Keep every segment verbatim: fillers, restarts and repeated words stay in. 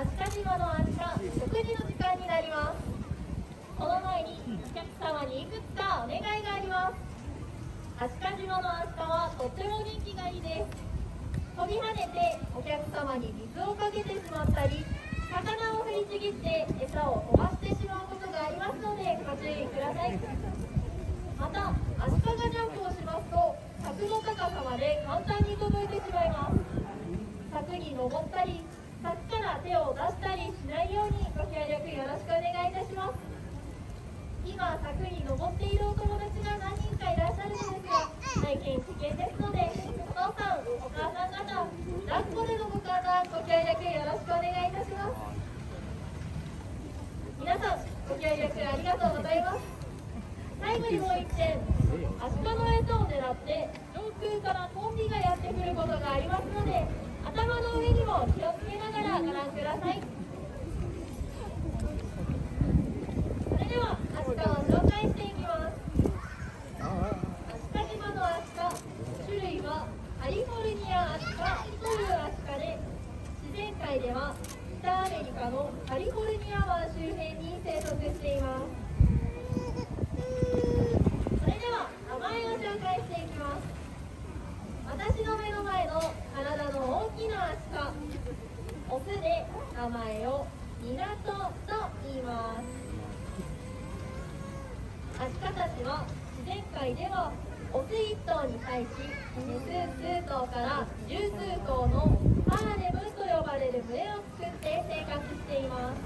飛島の飛鳥、食事の時間になります。その前にお客様にいくつかお願いがあります。飛鳥島の飛鳥はとっても元気がいいです。飛び跳ねてお客様に水をかけてしまったり、魚を振りちぎって餌を飛ばしてしまうことがありますのでご注意ください。また、飛鳥がジャンプをしますと柵の高さまで簡単に届いてしまいます。柵に登ったり、柵から手を出したりしないようにご協力よろしくお願いいたします。今、柵に登っているお友達が何人かいらっしゃるのですが、大変危険ですので、お父さん、お母さん方、抱っこでのご観覧ご協力よろしくお願いいたします。皆さん、ご協力ありがとうございます。最後にもう一点、アシカの餌を狙って上空からトンビがやってくることがありますので、頭の上にも気をつけながらご覧ください。それではアシカを紹介していきます。飛鳥島のアシカ、種類はカリフォルニアアシカというアシカで、自然界では北アメリカのカリフォルニア湾周辺に生息しています。それでは名前を紹介していきます。私の目の前の体の大きなアシカ、オスで名前をミナトと言います。アシカたちは自然界ではオスいっ頭に対しメス数頭から十数頭のハーレムと呼ばれる群れを作って生活しています。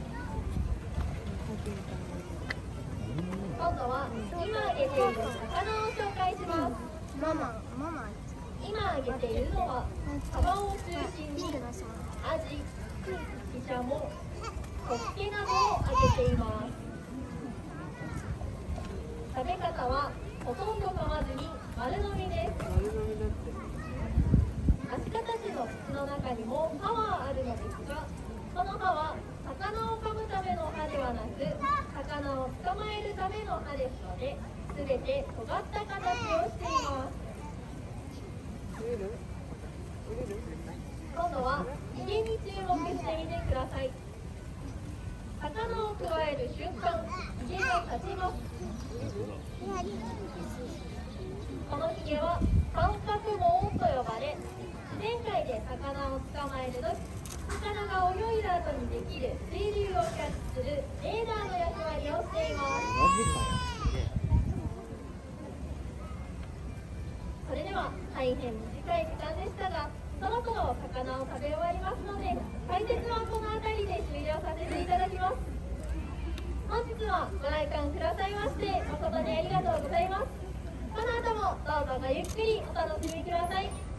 今度は今あげている魚を紹介します。 ママ、ママ。 今あげているのはサバを中心にアジ、シシャモ、ホッケなどをあげています。食べ方はほとんど噛まずに丸飲みです。アシカたちの口の中にも歯はあるのですが、その歯は魚を噛むための歯ではなく、魚を捕まえるための歯ですので、すべて尖った形をしています。今度はひげに注目してみてください。魚をくわえる瞬間、ひげが立ちます。このひげは三角網と呼ばれ、自然界で魚を捕まえるとき、魚が泳いだ後にできる水流をキャッチするレーダーの役割をしています。それでは大変短い時間でしたが、そろそろ魚を食べ終わりますので、解説はこの辺りで終了させていただきます。本日はご来館くださいまして誠にありがとうございます。この後もどうぞごゆっくりお楽しみください。